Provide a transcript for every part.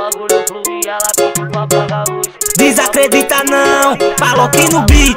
bagulho flui, ela pediu pra pagar luz. Desacredita não, falou aqui no beat.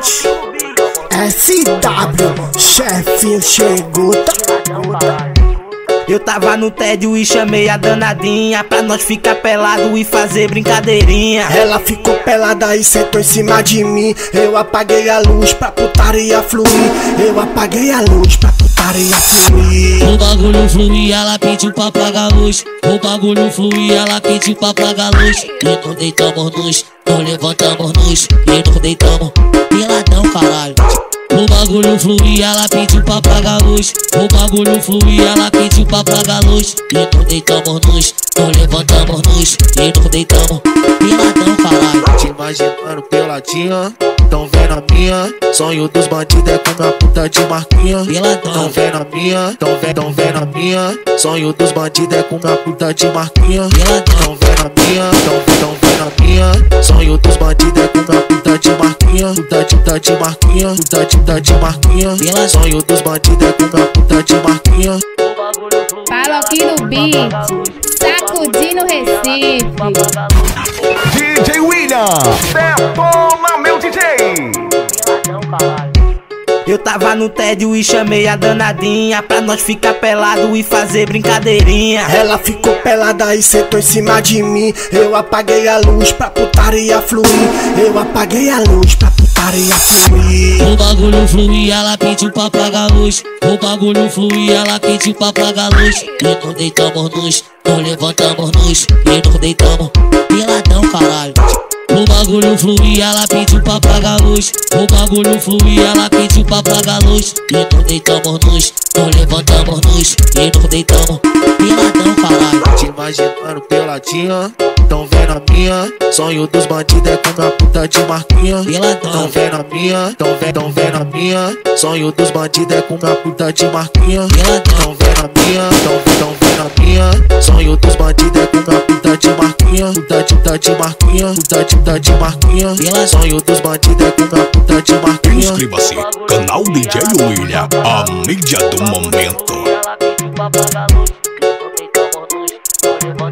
SW, chefinho chegou, tá? Eu tava no tédio e chamei a danadinha pra nós ficar pelado e fazer brincadeirinha. Ela ficou pelada e sentou em cima de mim. Eu apaguei a luz pra putaria fluir. Eu apaguei a luz pra putaria fluir. O bagulho flui, ela pediu pra pagar luz. O bagulho flui, ela pediu pra pagar luz. E nós deitamos nus, nós levantamos nus. E nós deitamos peladão, caralho. O bagulho flui, ela pediu pra pagar luz. O bagulho flui, ela pediu pra pagar luz. E nós deitamos nus, nós levantamos nus. E nós deitamos peladão, caralho. Te imaginando peladinha, tão vendo a minha. Sonho dos bandidos é com minha puta de marquinha. Peladão. Tão vendo a minha, tão vendo a minha. Sonho dos bandidos é com minha puta de marquinha. Peladão. Tão vendo a minha, tão vendo a minha. Sonho dos bandidos é com minha puta de marquinha. Puta de marquinha, puta de marquinha. Sonho dos bandidos é com minha puta de marquinha. Fala aqui no beat, sacudindo Recife. DJ William, detona meu DJ. Eu tava no tédio e chamei a danadinha pra nós ficar pelado e fazer brincadeirinha. Ela ficou pelada e sentou em cima de mim. Eu apaguei a luz pra putaria fluir. Eu apaguei a luz pra putaria fluir. O bagulho flui, ela pediu pra pagar luz. O bagulho flui, ela pediu pra pagar luz. E nós deitamos nus, nós levantamos nus. E nós deitamos peladão, caralho. O bagulho flui, ela pediu pra pagar luz. O bagulho flui, ela pediu pra pagar luz. E nós deitamos nus, nós levantamos nus. E nós deitamos peladão, caralho. Te imaginando peladinha, tão vendo a minha. Sonho dos bandidos é com minha puta de marquinha. Peladão. Tão vendo a minha, tão vendo a minha. Sonho dos bandidos é com minha puta de marquinha. Peladão. Tão vendo a minha, tão vendo a minha. Sonho dos bandidos é com minha puta de marquinha. Puta de marquinha, puta de marquinha. Sonho dos bandidos é com minha puta de marquinha. Inscreva-se, canal DJ William, a mídia do momento. Ela pediu pra pagar luz. E nós deitamos nus, nós levantamos